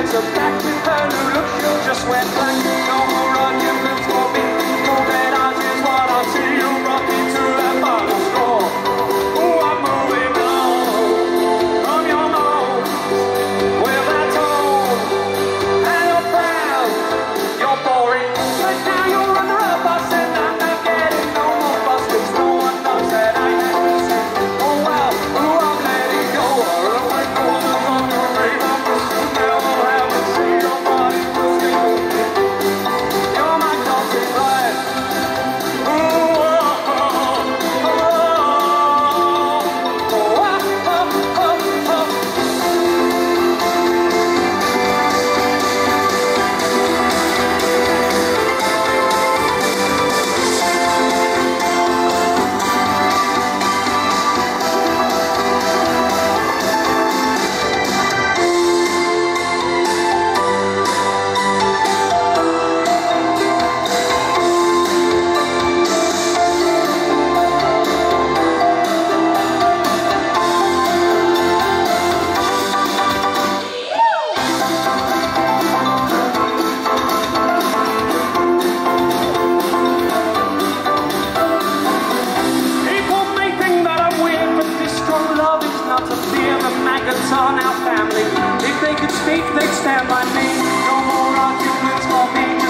So back with her new look, she'll just wear black. No more arguments for me. All that eyes is what I see. You brought me to that final straw. Oh, I'm moving on from your mold. Well, that's all. And you're proud. You're boring. But now you're under a bus, and I'm not getting no more bus, 'cause no one knows that I have to say, oh well, oh, I'm letting go. I went for the longer rave. I'm just never have to see your body will stay with me. You're my constant life. Oh, oh, oh, oh, oh, oh, oh, oh, oh. People may think that I'm weird, but this strong love is not to fear. The maggots are now family. If they could speak, they'd stand by me. No more arguments for me.